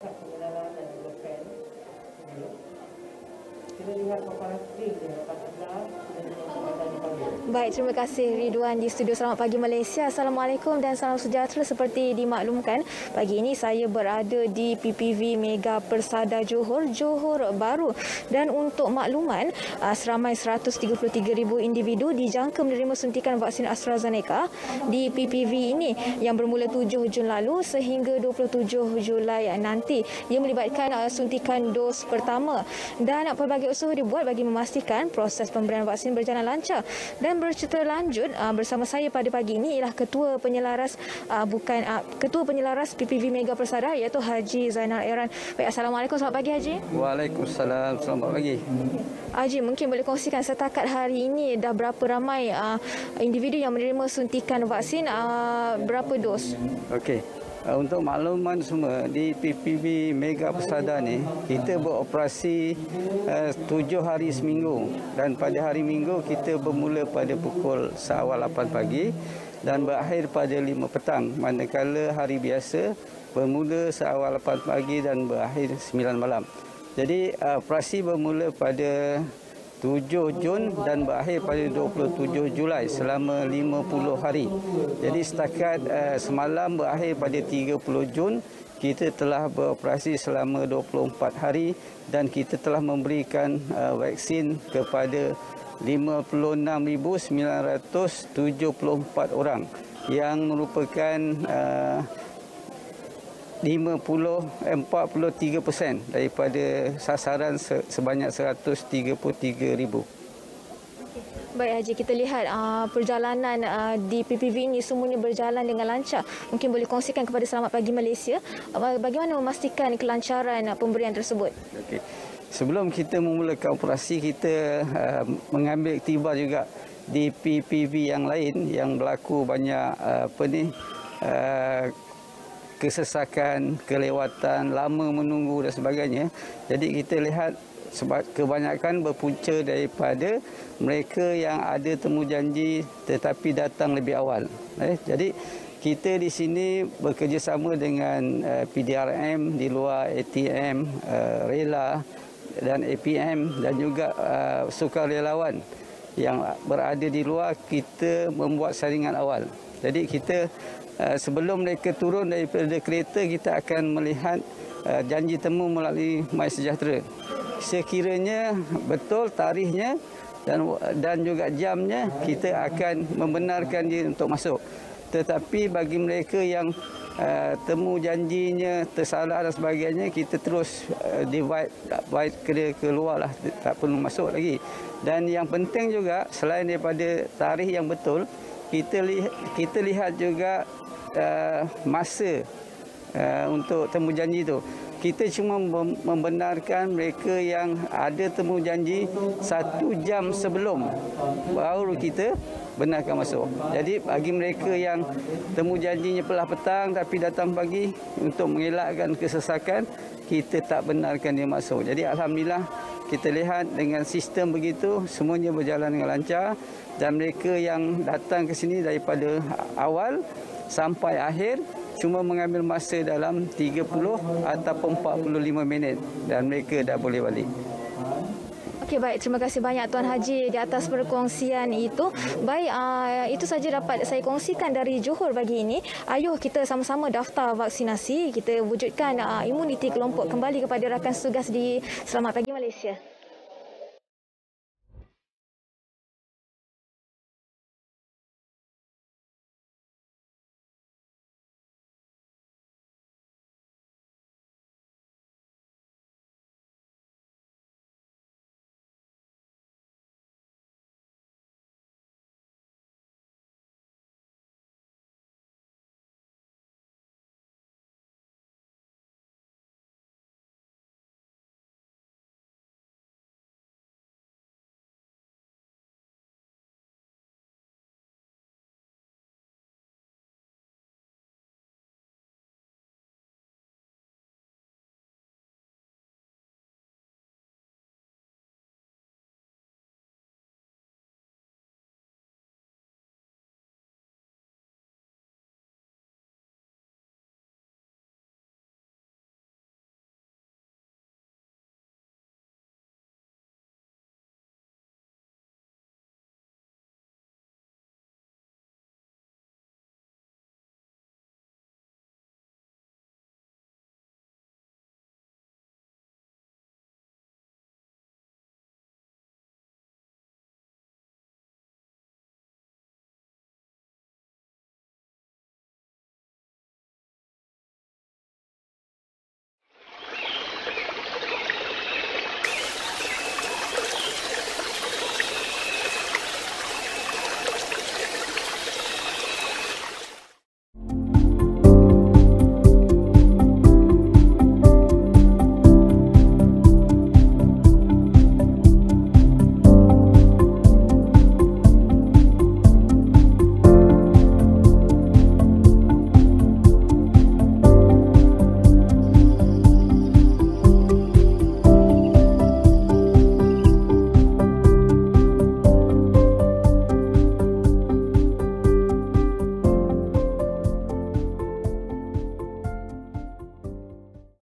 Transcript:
Pengenalan dan girlfriend. Kita lihat paparan skrin dia dapat sebelah dan kesempatan dipanggil. Baik, terima kasih Ridwan di studio Selamat Pagi Malaysia. Assalamualaikum dan salam sejahtera. Seperti dimaklumkan, pagi ini saya berada di PPV Mega Persada Johor Bahru. Dan untuk makluman, seramai 133,000 individu dijangka menerima suntikan vaksin AstraZeneca di PPV ini yang bermula 7 Jun lalu sehingga 27 Julai nanti. Ia melibatkan suntikan dos pertama dan pelbagai usaha dibuat bagi memastikan proses pemberian vaksin berjalan lancar. Dan bercerita lanjut bersama saya pada pagi ini ialah Ketua Penyelaras Ketua Penyelaras PPV Mega Persada iaitu Haji Zainal Eran. Baik, Assalamualaikum, selamat pagi Haji. Waalaikumsalam, selamat pagi. Haji, mungkin boleh kongsikan setakat hari ini dah berapa ramai individu yang menerima suntikan vaksin, berapa dos? Okey. Untuk makluman semua, di PPV Mega Persada ni kita beroperasi 7 hari seminggu, dan pada hari Minggu kita bermula pada pukul seawal 8 pagi dan berakhir pada 5 petang, manakala hari biasa bermula seawal 8 pagi dan berakhir 9 malam. Jadi operasi bermula pada 7 Jun dan berakhir pada 27 Julai selama 50 hari. Jadi setakat semalam berakhir pada 30 Jun, kita telah beroperasi selama 24 hari dan kita telah memberikan vaksin kepada 56,974 orang yang merupakan 43% daripada sasaran sebanyak 133,000. Baik Haji, kita lihat perjalanan di PPV ini semuanya berjalan dengan lancar. Mungkin boleh kongsikan kepada Selamat Pagi Malaysia bagaimana memastikan kelancaran pemberian tersebut. Okey. Sebelum kita memulakan operasi, kita mengambil iktibar juga di PPV yang lain yang berlaku banyak kesesakan, kelewatan, lama menunggu dan sebagainya. Jadi kita lihat kebanyakan berpunca daripada mereka yang ada temu janji tetapi datang lebih awal. Jadi kita di sini bekerjasama dengan PDRM di luar, ATM, Rela dan APM dan juga sukarelawan yang berada di luar. Kita membuat saringan awal. Jadi kita sebelum mereka turun daripada kereta, kita akan melihat janji temu melalui MySejahtera. Sekiranya betul tarikhnya dan juga jamnya, kita akan membenarkan dia untuk masuk. Tetapi bagi mereka yang temu janjinya tersalah dan sebagainya, kita terus divide keluar lah, tak perlu masuk lagi. Dan yang penting juga, selain daripada tarikh yang betul, kita lihat juga masa untuk temu janji itu. Kita cuma membenarkan mereka yang ada temu janji 1 jam sebelum, baru kita benarkan masuk. Jadi bagi mereka yang temu janjinya pelah petang tapi datang pagi, untuk mengelakkan kesesakan, kita tak benarkan dia masuk. Jadi alhamdulillah, kita lihat dengan sistem begitu semuanya berjalan dengan lancar, dan mereka yang datang ke sini daripada awal sampai akhir cuma mengambil masa dalam 30 ataupun 45 minit dan mereka dah boleh balik. Okey, baik, terima kasih banyak Tuan Haji di atas perkongsian itu. Baik, itu saja dapat saya kongsikan dari Johor pagi ini. Ayuh kita sama-sama daftar vaksinasi, kita wujudkan imuniti kelompok kembali kepada rakan setugas di Selamat Pagi Malaysia.